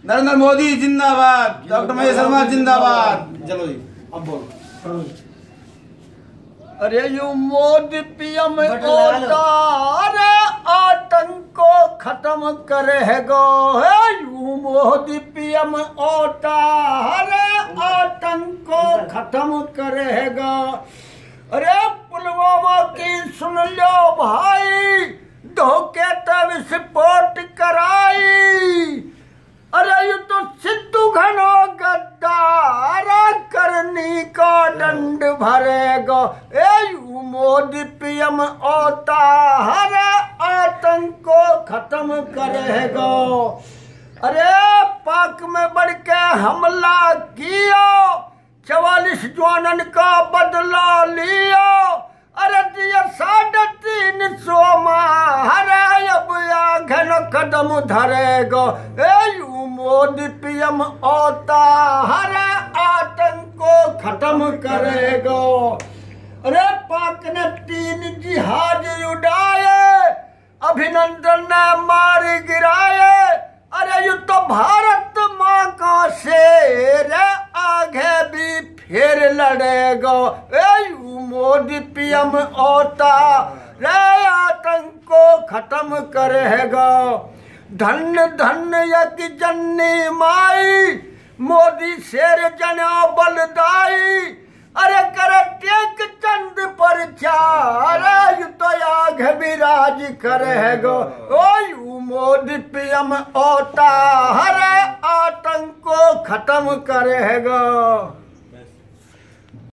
नरेंद्र मोदी जिंदाबाद, डॉक्टर महेश शर्मा जिंदाबाद। चलो जी अब बोलो। अरे यू मोदी पीएम होता, अरे आतंक को खत्म करेगा। यू मोदी पीएम होता, अरे आतंक को खत्म करेगा। अरे पुलवामा की सुन लो भाई, धोखे तब विस्फोट कराई। अरे ये तो सिद्धू घनो गद्दार, करनी का दंड भरेगा। यू मोदी पीएम होता, अरे आतंक को खत्म करेगा। अरे पाक में बढ़ के हमला किया, 44 जवानन का बदला लिया। अरे दिया 350 मारे, अब आगे न कदम धरेगा। यू मोदी पीएम होता, अरे आतंक को खत्म करेगा। अरे पाक ने 3 जहाज उड़ाए, अभिनंदन ने मार गिराए। अरे ये तो भारत माँ का शेर, आगे भी फिर लड़ेगा। यू मोदी पीएम होता, रे आतंक को खत्म करेगा। धन्य धन्य यज्ञ जननी माई, मोदी शेर जना बलदाई। अरे करे टेक चंद पर चार, तो आगे विराज करेगा। यू मोदी पीएम होता, अरे आतंक को खत्म करेगा।